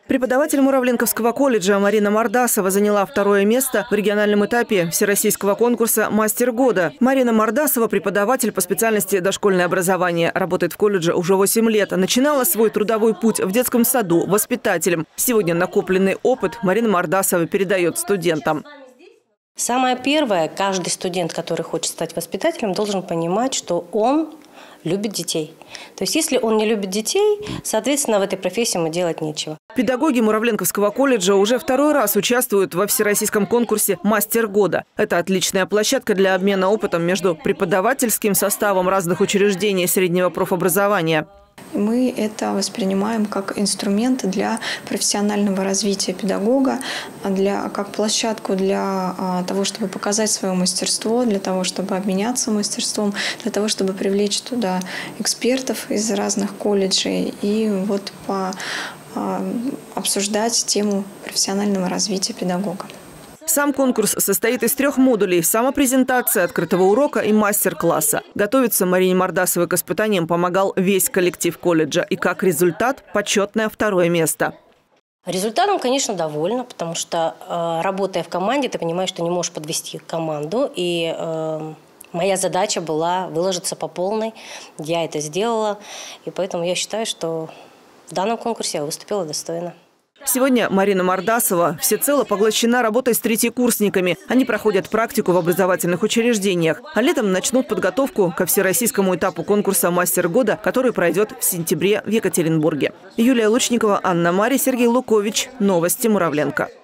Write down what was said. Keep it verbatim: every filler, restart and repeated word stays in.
Преподаватель Муравленковского колледжа Марина Мордасова заняла второе место в региональном этапе всероссийского конкурса «Мастер года». Марина Мордасова – преподаватель по специальности дошкольное образование. Работает в колледже уже восемь лет. Начинала свой трудовой путь в детском саду воспитателем. Сегодня накопленный опыт Марина Мордасова передает студентам. Самое первое, каждый студент, который хочет стать воспитателем, должен понимать, что он любит детей. То есть, если он не любит детей, соответственно, в этой профессии ему делать нечего. Педагоги Муравленковского колледжа уже второй раз участвуют во всероссийском конкурсе «Мастер года». Это отличная площадка для обмена опытом между преподавательским составом разных учреждений среднего профобразования. Мы это воспринимаем как инструмент для профессионального развития педагога, для, как площадку для а, того, чтобы показать свое мастерство, для того, чтобы обменяться мастерством, для того, чтобы привлечь туда экспертов из разных колледжей и вот по, а, обсуждать тему профессионального развития педагога. Сам конкурс состоит из трех модулей – самопрезентация, открытого урока и мастер-класса. Готовиться Марине Мордасовой к испытаниям помогал весь коллектив колледжа. И как результат – почетное второе место. Результатом, конечно, довольна, потому что, э, работая в команде, ты понимаешь, что не можешь подвести команду. И э, моя задача была выложиться по полной. Я это сделала. И поэтому я считаю, что в данном конкурсе я выступила достойно. Сегодня Марина Мордасова всецело поглощена работой с третьекурсниками. Они проходят практику в образовательных учреждениях. А летом начнут подготовку ко всероссийскому этапу конкурса «Мастер года», который пройдет в сентябре в Екатеринбурге. Юлия Лучникова, Анна Мари, Сергей Лукович. Новости Муравленко.